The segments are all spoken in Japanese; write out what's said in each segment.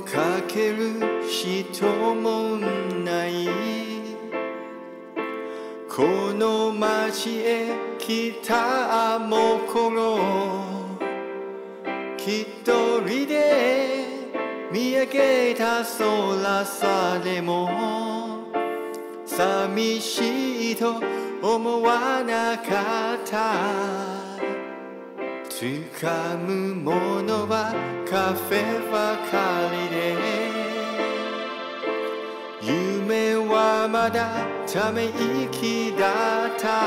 かける人もないこの街へ来たあの頃一人で見上げた空さでも寂しいと思わなかった掴むものはカフェばかりで夢はまだため息だった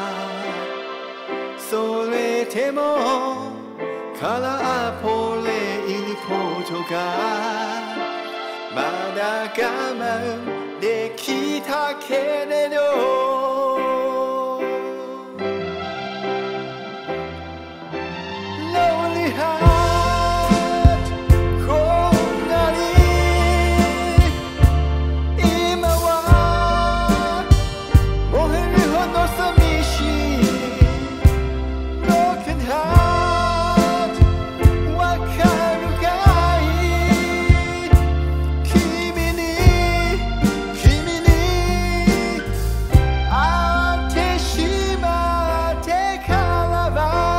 それでもカラーポレインポートがまだ我慢できたけれどLonely heart こんなに今は燃えるほど寂しい Broken heart わかるかい君に会ってしまってからは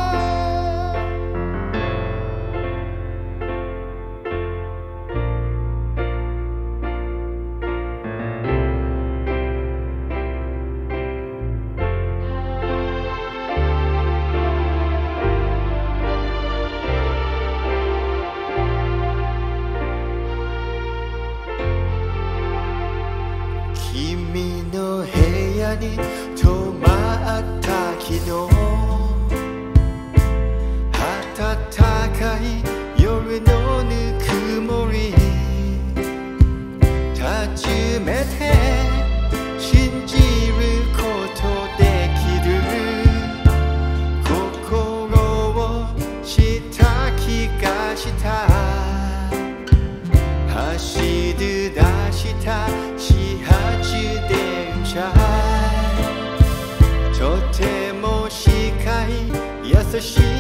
君の部屋に泊まった昨日暖かい夜のぬくもり初めて信じることできる心をした気がした走り出した始発電車とても視界優しい